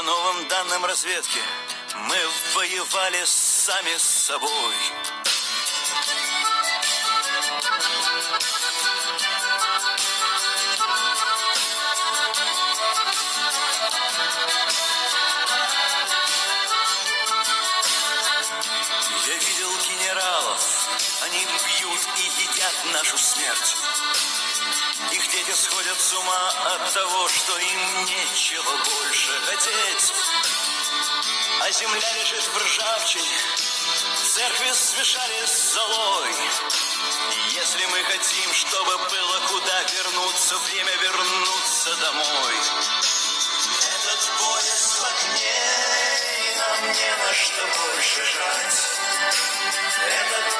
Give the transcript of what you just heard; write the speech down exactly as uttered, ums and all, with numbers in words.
новым данным разведки, мы воевали сами с собой. Я видел генералов, они бьют и едят нашу смерть. Их дети сходят с ума от того, что им нечего больше хотеть. А земля лежит в ржавчине, церкви смешали с золой. И если мы хотим, чтобы было куда вернуться, время вернуться домой. Этот поезд в огне, и нам не на что больше жать. Этот